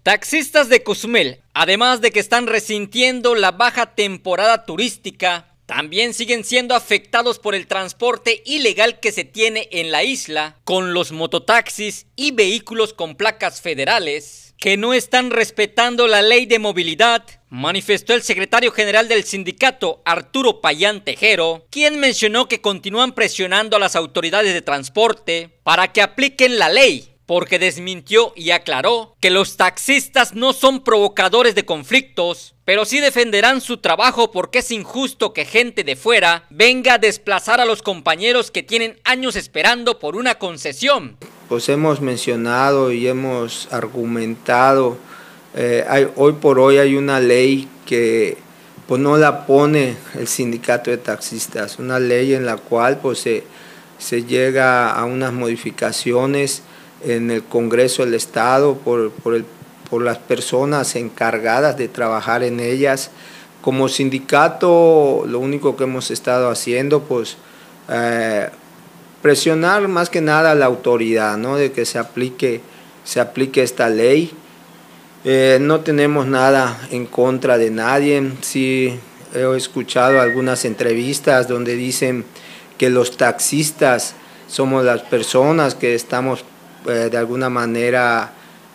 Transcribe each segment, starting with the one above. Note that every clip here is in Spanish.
Taxistas de Cozumel, además de que están resintiendo la baja temporada turística, también siguen siendo afectados por el transporte ilegal que se tiene en la isla, con los mototaxis y vehículos con placas federales, que no están respetando la ley de movilidad, manifestó el secretario general del sindicato, Arturo Payán Tejero, quien mencionó que continúan presionando a las autoridades de transporte para que apliquen la ley, porque desmintió y aclaró que los taxistas no son provocadores de conflictos, pero sí defenderán su trabajo porque es injusto que gente de fuera venga a desplazar a los compañeros que tienen años esperando por una concesión. Pues hemos mencionado y hemos argumentado, hoy por hoy hay una ley que pues no la pone el sindicato de taxistas, una ley en la cual pues se llega a unas modificaciones en el Congreso del Estado por las personas encargadas de trabajar en ellas. Como sindicato, lo único que hemos estado haciendo, pues, presionar más que nada a la autoridad, ¿no? De que se aplique esta ley. No tenemos nada en contra de nadie. Sí, he escuchado algunas entrevistas donde dicen que los taxistas somos las personas que estamos de alguna manera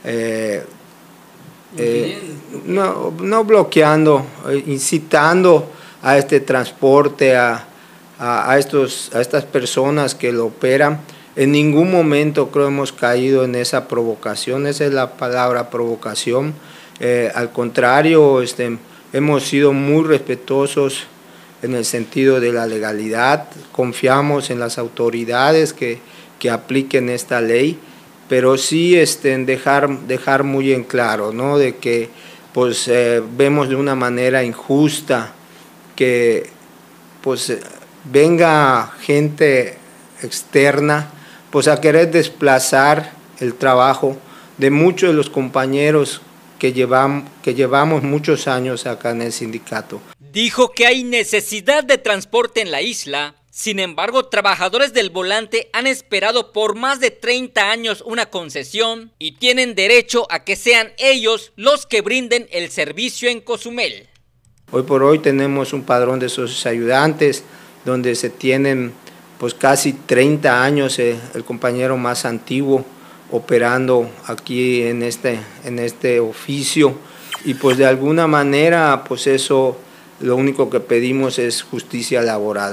no bloqueando, incitando a este transporte, a estas personas que lo operan. En ningún momento creo hemos caído en esa provocación, esa es la palabra, provocación. Al contrario, hemos sido muy respetuosos en el sentido de la legalidad, confiamos en las autoridades que apliquen esta ley, pero sí dejar muy en claro, ¿no? De que pues vemos de una manera injusta que pues venga gente externa pues a querer desplazar el trabajo de muchos de los compañeros que llevamos muchos años acá en el sindicato. Dijo que hay necesidad de transporte en la isla. Sin embargo, trabajadores del volante han esperado por más de 30 años una concesión y tienen derecho a que sean ellos los que brinden el servicio en Cozumel. Hoy por hoy tenemos un padrón de socios ayudantes donde se tienen pues casi 30 años, el compañero más antiguo operando aquí en este oficio, y pues de alguna manera pues eso, lo único que pedimos es justicia laboral.